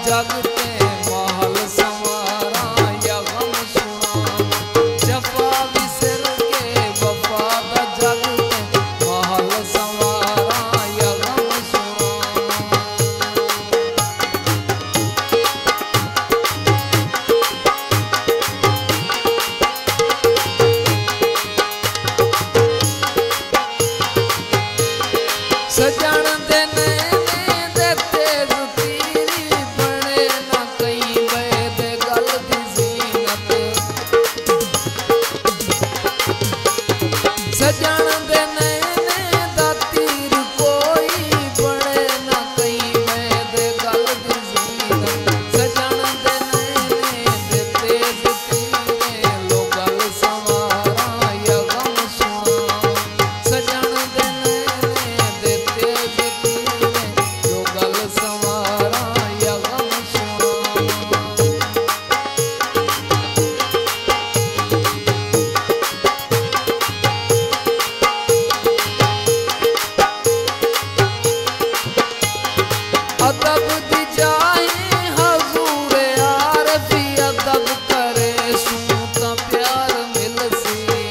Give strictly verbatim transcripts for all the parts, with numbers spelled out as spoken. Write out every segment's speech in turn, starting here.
जगते महल संवारा या गम सुना जफा बिसर के वफा दा जगते महल संवारा या गम सुना सजन दे नैने दे तेज तीरी बने ना कई बैद गल दी जीनत सजन दे नैने दा तीर कोई बने ना कई बैद गल दी जीनत सजन दे नैने दे तेज तीरे लो गल संवारा या गम सुना सजन दे अदब दी जाए हजूर आरफी अदब करे सूता प्यार मिलसी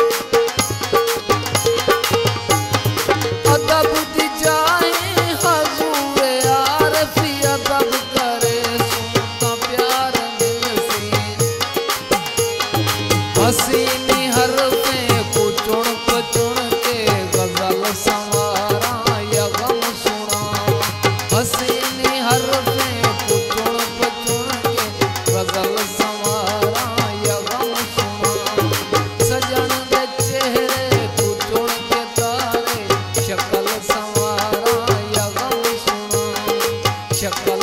अदब दी जाए हजूर आरफी अदब करे सूता प्यार मिलसी हसीनी हरफे को चुन चुन के गजल संवारा या गम सुना हसीनी हरफे को चुन चुन के गजल संवारा या गम सुना सजन दे चेहरे को चुन के तारे शक्ल संवारा या गम सुना शक्ल